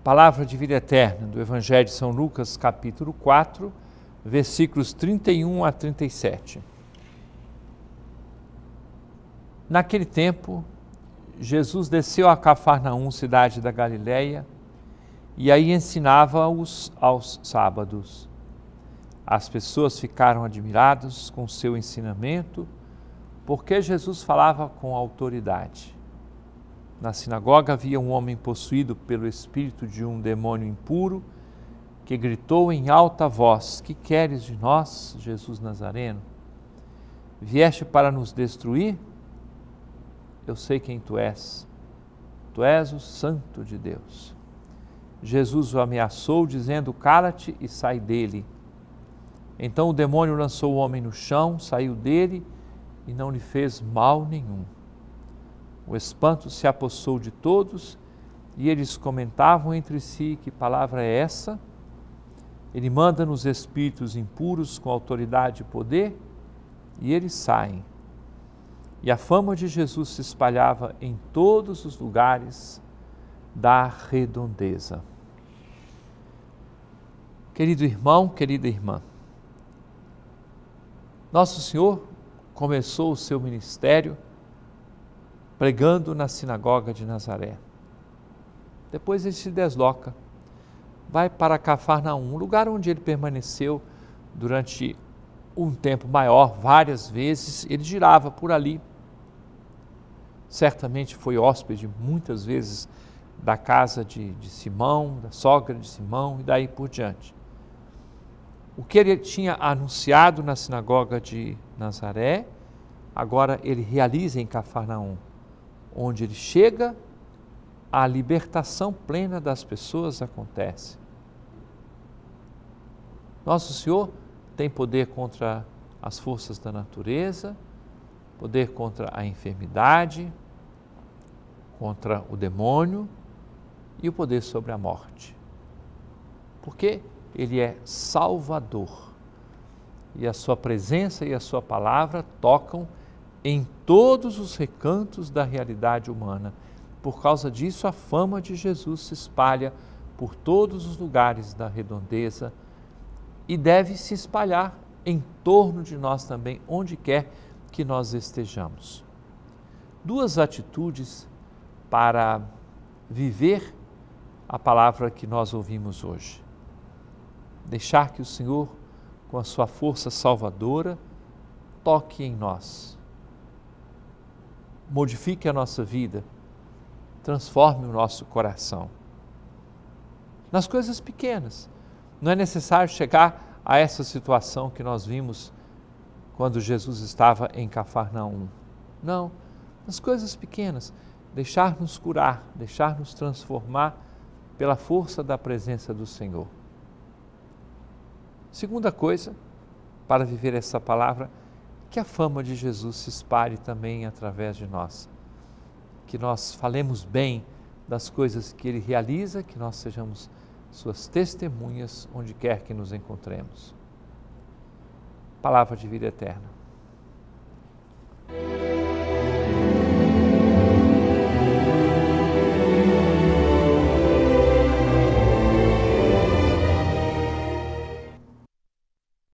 Palavra de vida eterna do Evangelho de São Lucas, capítulo 4, versículos 31 a 37. Naquele tempo, Jesus desceu a Cafarnaum, cidade da Galileia, e aí ensinava-os aos sábados. As pessoas ficaram admiradas com seu ensinamento, porque Jesus falava com autoridade. Na sinagoga havia um homem possuído pelo espírito de um demônio impuro, que gritou em alta voz: "Que queres de nós, Jesus Nazareno? Vieste para nos destruir? Eu sei quem tu és o Santo de Deus." Jesus o ameaçou, dizendo: "Cala-te e sai dele." Então o demônio lançou o homem no chão, saiu dele e não lhe fez mal nenhum. O espanto se apossou de todos e eles comentavam entre si: "Que palavra é essa? Ele manda nos espíritos impuros com autoridade e poder e eles saem." E a fama de Jesus se espalhava em todos os lugares da redondeza. Querido irmão, querida irmã, Nosso Senhor começou o seu ministério pregando na sinagoga de Nazaré. Depois ele se desloca, vai para Cafarnaum, um lugar onde ele permaneceu durante um tempo maior, várias vezes. Ele girava por ali. Certamente foi hóspede muitas vezes da casa de Simão, da sogra de Simão e daí por diante. O que ele tinha anunciado na sinagoga de Nazaré, agora ele realiza em Cafarnaum, onde ele chega, a libertação plena das pessoas acontece. Nosso Senhor tem poder contra as forças da natureza, poder contra a enfermidade, contra o demônio e o poder sobre a morte. Porque Ele é Salvador e a sua presença e a sua palavra tocam em todos os recantos da realidade humana. Por causa disso, a fama de Jesus se espalha por todos os lugares da redondeza e deve se espalhar em torno de nós também, onde quer que nós estejamos. Duas atitudes para viver a palavra que nós ouvimos hoje. Deixar que o Senhor, com a sua força salvadora, toque em nós, modifique a nossa vida, transforme o nosso coração. Nas coisas pequenas, não é necessário chegar a essa situação que nós vimos quando Jesus estava em Cafarnaum. Não, nas coisas pequenas, deixar-nos curar, deixar-nos transformar pela força da presença do Senhor. Segunda coisa, para viver essa palavra, que a fama de Jesus se espalhe também através de nós. Que nós falemos bem das coisas que Ele realiza, que nós sejamos suas testemunhas onde quer que nos encontremos. Palavra de vida eterna.